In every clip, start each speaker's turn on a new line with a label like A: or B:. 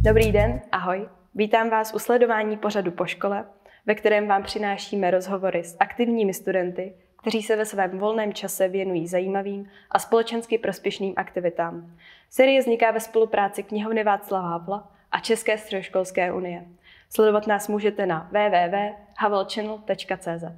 A: Dobrý den, ahoj. Vítám vás u sledování pořadu Po škole, ve kterém vám přinášíme rozhovory s aktivními studenty, kteří se ve svém volném čase věnují zajímavým a společensky prospěšným aktivitám. Série vzniká ve spolupráci Knihovny Václava Havla a České středoškolské unie. Sledovat nás můžete na www.havelchannel.cz.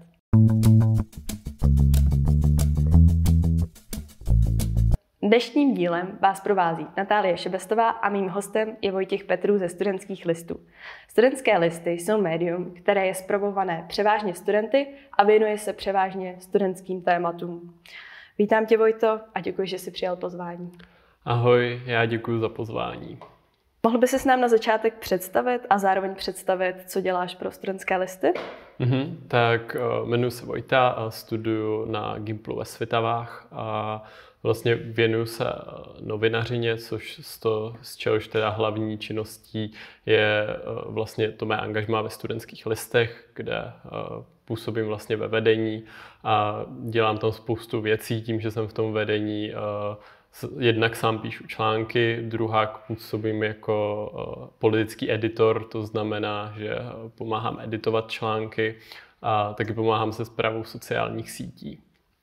A: Dnešním dílem vás provází Natálie Šebestová a mým hostem je Vojtěch Petrů ze Studentských listů. Studentské listy jsou médium, které je spravované převážně studenty a věnuje se převážně studentským tématům. Vítám tě, Vojto, a děkuji, že jsi přijal pozvání.
B: Ahoj, já děkuji za pozvání.
A: Mohl by ses nám na začátek představit a zároveň představit, co děláš pro Studentské listy?
B: Tak jmenuji se Vojta a studuju na Gimplu ve Svitavách a vlastně věnuju se novinařině, z čehož teda hlavní činností je vlastně to mé angažmá ve Studentských listech, kde působím vlastně ve vedení a dělám tam spoustu věcí tím, že jsem v tom vedení. Jednak sám píšu články, druhák působím jako politický editor, to znamená, že pomáhám editovat články a taky pomáhám se správou sociálních sítí.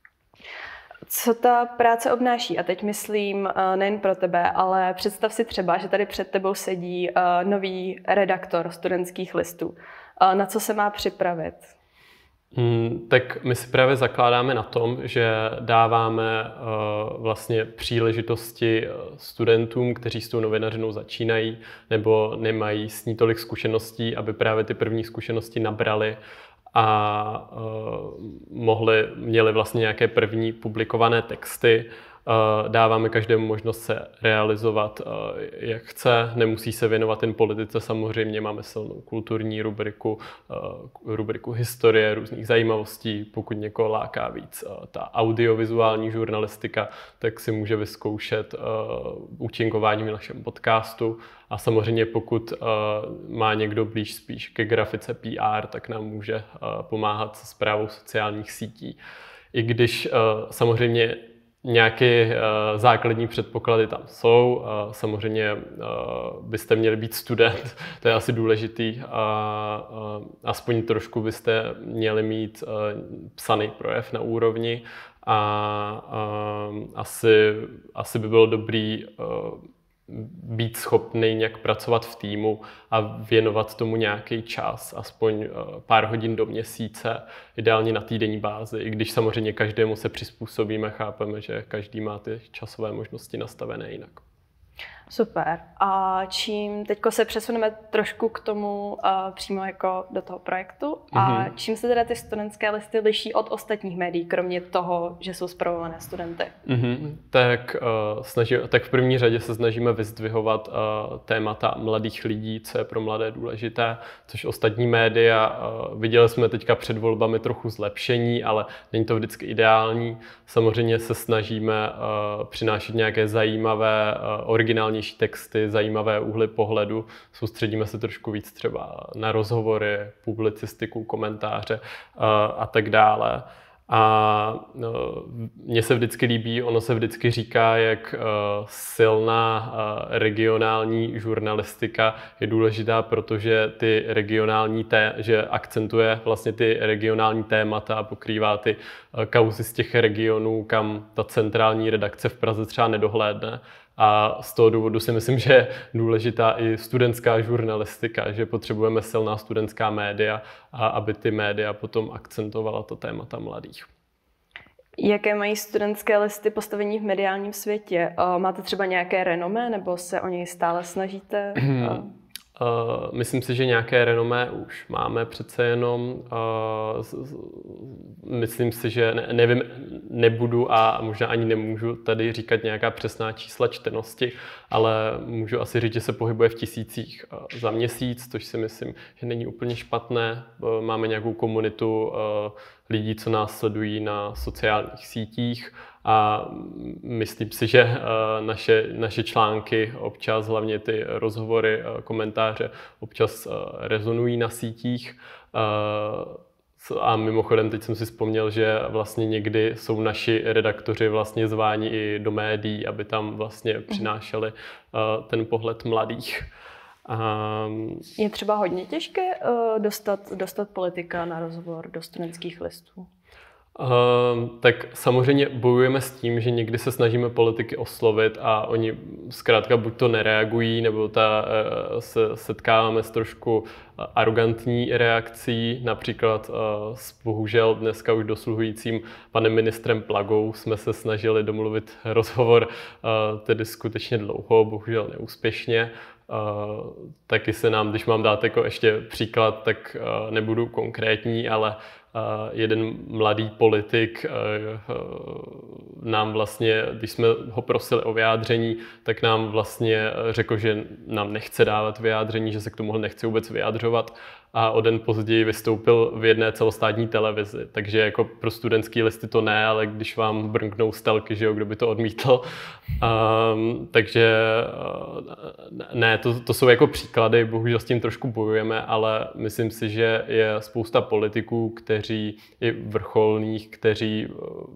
A: Co ta práce obnáší? A teď myslím nejen pro tebe, ale představ si třeba, že tady před tebou sedí nový redaktor Studentských listů. Na co se má připravit?
B: Tak my si právě zakládáme na tom, že dáváme vlastně příležitosti studentům, kteří s tou novinařinou začínají nebo nemají s ní tolik zkušeností, aby právě ty první zkušenosti nabrali a měli vlastně nějaké první publikované texty. Dáváme každému možnost se realizovat, jak chce. Nemusí se věnovat jen politice, samozřejmě máme silnou kulturní rubriku historie, různých zajímavostí. Pokud někoho láká víc ta audiovizuální žurnalistika, tak si může vyzkoušet účinkování v našem podcastu. A samozřejmě pokud má někdo blíž spíš ke grafice PR, tak nám může pomáhat se správou sociálních sítí. I když samozřejmě nějaké základní předpoklady tam jsou. Samozřejmě byste měli být student, to je asi důležitý. Aspoň trošku byste měli mít psaný projev na úrovni a asi by bylo dobrý být schopný nějak pracovat v týmu a věnovat tomu nějaký čas, aspoň pár hodin do měsíce, ideálně na týdenní bázi, i když samozřejmě každému se přizpůsobíme, chápeme, že každý má ty časové možnosti nastavené jinak.
A: Super. A čím teďko se přesuneme trošku k tomu přímo jako do toho projektu a čím se teda ty studentské listy liší od ostatních médií, kromě toho, že jsou spravované studenty?
B: Tak v první řadě se snažíme vyzdvihovat témata mladých lidí, co je pro mladé důležité, což ostatní média, viděli jsme teďka před volbami trochu zlepšení, ale není to vždycky ideální. Samozřejmě se snažíme přinášet nějaké zajímavé, originální texty, zajímavé úhly pohledu. Soustředíme se trošku víc třeba na rozhovory, publicistiku, komentáře a tak dále. A mně se vždycky líbí, ono se vždycky říká, jak silná regionální žurnalistika je důležitá, protože že akcentuje vlastně ty regionální témata a pokrývá ty kauzy z těch regionů, kam ta centrální redakce v Praze třeba nedohlédne. A z toho důvodu si myslím, že je důležitá i studentská žurnalistika, že potřebujeme silná studentská média, a aby ty média potom akcentovala to témata mladých.
A: Jaké mají studentské listy postavení v mediálním světě? Máte třeba nějaké renomé, nebo se o něj stále snažíte?
B: Myslím si, že nějaké renomé už máme přece jenom. Myslím si, že nevím, nebudu a možná ani nemůžu tady říkat nějaká přesná čísla čtenosti, ale můžu asi říct, že se pohybuje v tisících za měsíc, což si myslím, že není úplně špatné. Máme nějakou komunitu lidí, co nás sledují na sociálních sítích a myslím si, že naše články občas, hlavně ty rozhovory, komentáře, občas rezonují na sítích. A mimochodem teď jsem si vzpomněl, že vlastně někdy jsou naši redaktoři vlastně zváni i do médií, aby tam vlastně přinášeli ten pohled mladých.
A: Je třeba hodně těžké dostat politika na rozhovor do studentských listů?
B: Tak samozřejmě bojujeme s tím, že někdy se snažíme politiky oslovit a oni zkrátka buď to nereagují, nebo se setkáváme s trošku arrogantní reakcí. Například s bohužel dneska už dosluhujícím panem ministrem Plagou jsme se snažili domluvit rozhovor tedy skutečně dlouho, bohužel neúspěšně. Taky se nám, když mám dát jako ještě příklad, tak nebudu konkrétní, ale jeden mladý politik nám vlastně, když jsme ho prosili o vyjádření, tak nám vlastně řekl, že nám nechce dávat vyjádření, že se k tomu nechce vůbec vyjadřovat a o den později vystoupil v jedné celostátní televizi. Takže jako pro studentský listy to ne, ale když vám brnknou stelky, že jo, kdo by to odmítl. Takže ne, to jsou jako příklady, bohužel s tím trošku bojujeme, ale myslím si, že je spousta politiků, i vrcholných, kteří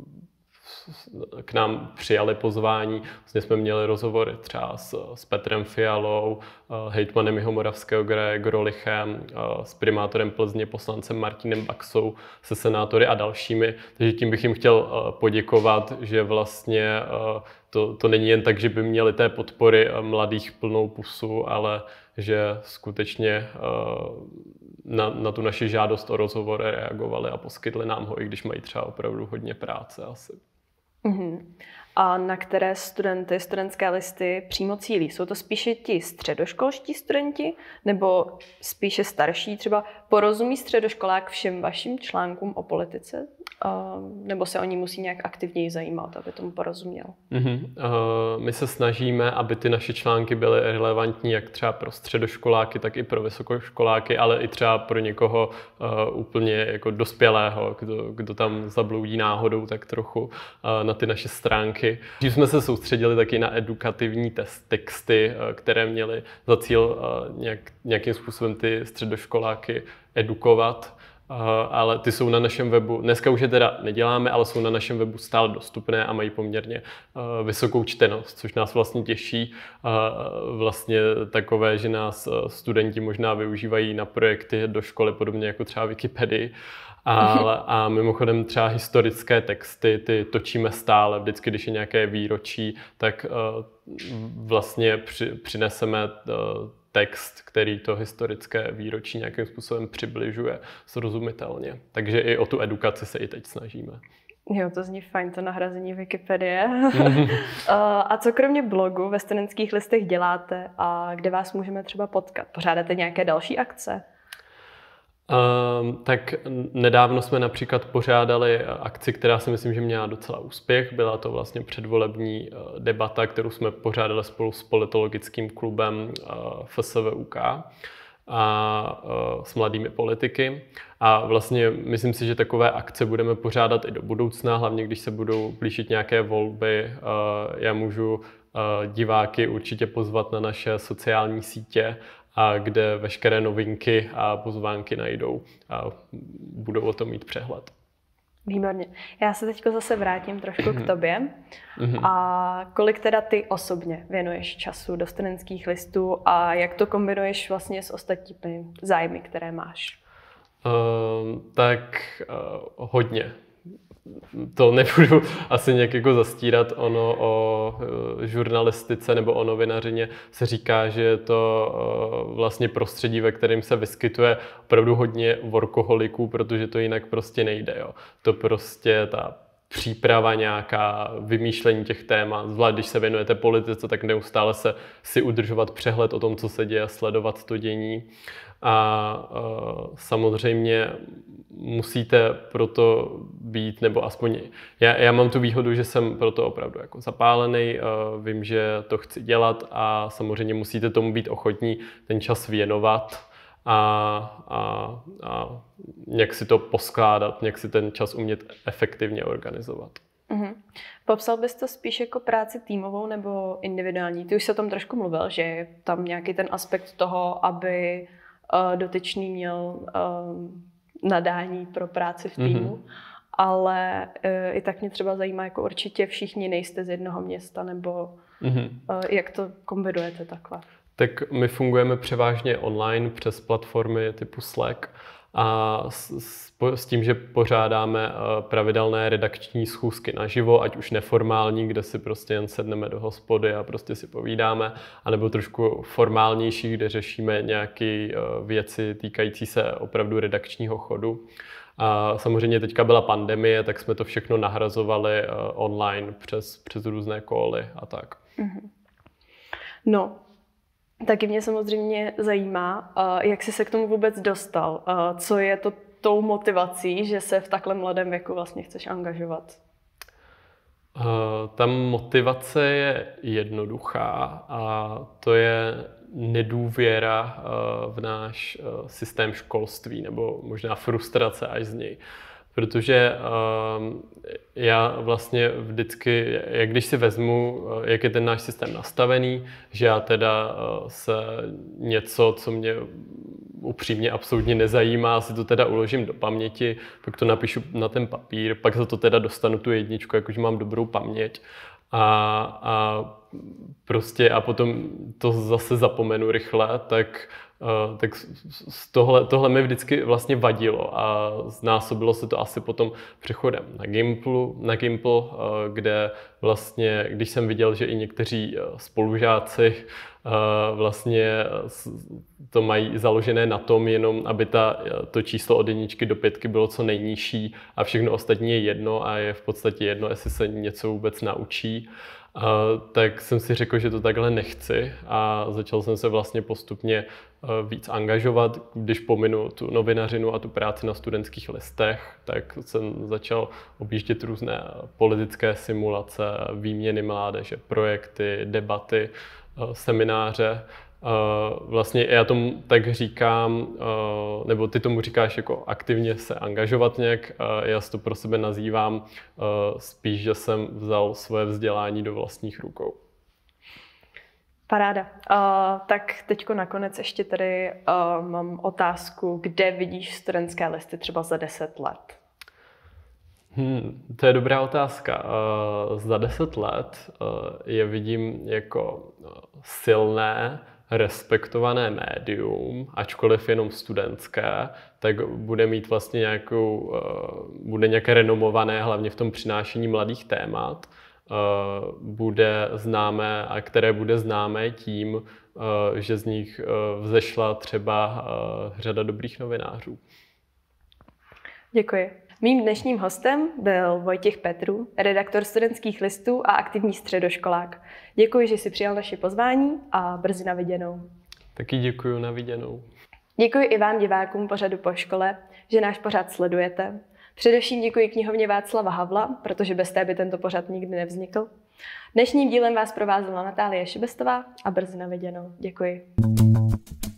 B: k nám přijali pozvání. Vlastně jsme měli rozhovory třeba s Petrem Fialou, hejtmanem Jihomoravského kraje Grolichem, s primátorem Plzně, poslancem Martinem Baxou, se senátory a dalšími. Takže tím bych jim chtěl poděkovat, že vlastně to není jen tak, že by měli té podpory mladých plnou pusu, ale že skutečně na tu naši žádost o rozhovor reagovali a poskytli nám ho, i když mají třeba opravdu hodně práce asi.
A: A na které studentské listy přímo cílí? Jsou to spíše ti středoškolští studenti nebo spíše starší? Třeba porozumí středoškolák všem vašim článkům o politice? Nebo se oni musí nějak aktivněji zajímat, aby tomu porozuměl?
B: My se snažíme, aby ty naše články byly relevantní jak třeba pro středoškoláky, tak i pro vysokoškoláky, ale i třeba pro někoho úplně jako dospělého, kdo tam zabloudí náhodou tak trochu na ty naše stránky. Když jsme se soustředili taky na edukativní texty, které měly za cíl nějakým způsobem ty středoškoláky edukovat, ale ty jsou na našem webu, dneska už je teda neděláme, ale jsou na našem webu stále dostupné a mají poměrně vysokou čtenost, což nás vlastně těší. Vlastně takové, že nás studenti možná využívají na projekty do školy, podobně jako třeba Wikipedii. A mimochodem třeba historické texty, ty točíme stále, vždycky, když je nějaké výročí, tak vlastně přineseme text, který to historické výročí nějakým způsobem přibližuje srozumitelně. Takže i o tu edukaci se i teď snažíme.
A: Jo, to zní fajn, to nahrazení Wikipedie. A co kromě blogu ve studentských listech děláte a kde vás můžeme třeba potkat? Pořádáte nějaké další akce?
B: Tak nedávno jsme například pořádali akci, která si myslím, že měla docela úspěch. Byla to vlastně předvolební debata, kterou jsme pořádali spolu s politologickým klubem FSVUK a s mladými politiky. A vlastně myslím si, že takové akce budeme pořádat i do budoucna, hlavně když se budou blížit nějaké volby. Já můžu diváky určitě pozvat na naše sociální sítě, a kde veškeré novinky a pozvánky najdou a budou o tom mít přehled.
A: Výborně. Já se teď zase vrátím trošku k tobě. A kolik teda ty osobně věnuješ času do studentských listů a jak to kombinuješ vlastně s ostatními zájmy, které máš?
B: Hodně. To nebudu asi nějak jako zastírat. Ono o žurnalistice nebo o novinařině se říká, že je to vlastně prostředí, ve kterém se vyskytuje opravdu hodně workoholiků, protože to jinak prostě nejde. Jo. To prostě ta příprava nějaká, vymýšlení těch témat, zvlášť když se věnujete politice, tak neustále si udržovat přehled o tom, co se děje, sledovat to dění. A samozřejmě musíte proto být, nebo aspoň já mám tu výhodu, že jsem proto opravdu jako zapálený, vím, že to chci dělat a samozřejmě musíte tomu být ochotní ten čas věnovat a nějak si to poskládat, nějak si ten čas umět efektivně organizovat.
A: Popsal bys to spíš jako práci týmovou nebo individuální? Ty už se o tom trošku mluvil, že je tam nějaký ten aspekt toho, aby dotyčný měl nadání pro práci v týmu, ale i tak mě třeba zajímá, jako určitě všichni nejste z jednoho města, nebo jak to kombinujete takhle?
B: Tak my fungujeme převážně online přes platformy typu Slack a s tím, že pořádáme pravidelné redakční schůzky naživo, ať už neformální, kde si prostě jen sedneme do hospody a prostě si povídáme, anebo trošku formálnější, kde řešíme nějaké věci týkající se opravdu redakčního chodu. A samozřejmě teďka byla pandemie, tak jsme to všechno nahrazovali online přes různé cally a tak.
A: No, taky mě samozřejmě zajímá, jak jsi se k tomu vůbec dostal. Co je to tou motivací, že se v takhle mladém věku vlastně chceš angažovat?
B: Ta motivace je jednoduchá a to je nedůvěra v náš systém školství, nebo možná frustrace až z něj. Protože já vlastně vždycky, jak když si vezmu, jak je ten náš systém nastavený, že já teda se něco, co mě upřímně absolutně nezajímá, si to teda uložím do paměti, pak to napíšu na ten papír, pak za to teda dostanu tu jedničku, jakože mám dobrou paměť. A potom to zase zapomenu rychle, tak tohle mi vždycky vlastně vadilo a znásobilo se to asi potom přechodem na Gimpl, kde vlastně, když jsem viděl, že i někteří spolužáci vlastně to mají založené na tom jenom, aby to číslo od 1 do 5 bylo co nejnižší a všechno ostatní je jedno a je v podstatě jedno, jestli se něco vůbec naučí, tak jsem si řekl, že to takhle nechci a začal jsem se vlastně postupně víc angažovat. Když pominu tu novinařinu a tu práci na studentských listech, tak jsem začal objíždět různé politické simulace, výměny mládeže, projekty, debaty, semináře. Vlastně já tomu tak říkám, nebo ty tomu říkáš jako aktivně se angažovat nějak, já si to pro sebe nazývám spíš, že jsem vzal svoje vzdělání do vlastních rukou.
A: Paráda. Tak teďko nakonec ještě tady mám otázku, kde vidíš studentské listy třeba za 10 let?
B: To je dobrá otázka. Za 10 let je vidím jako silné, respektované médium, ačkoliv jenom studentské, tak bude mít vlastně bude nějaké renomované, hlavně v tom přinášení mladých témat, bude známé a které bude známé tím, že z nich vzešla třeba řada dobrých novinářů.
A: Děkuji. Mým dnešním hostem byl Vojtěch Petrů, redaktor Studentských listů a aktivní středoškolák. Děkuji, že jsi přijal naše pozvání a brzy na viděnou.
B: Taky děkuji, na viděnou.
A: Děkuji i vám, divákům pořadu Po škole, že náš pořad sledujete. Především děkuji knihovně Václava Havla, protože bez té by tento pořad nikdy nevznikl. Dnešním dílem vás provázela Natálie Šibestová a brzy na viděnou. Děkuji.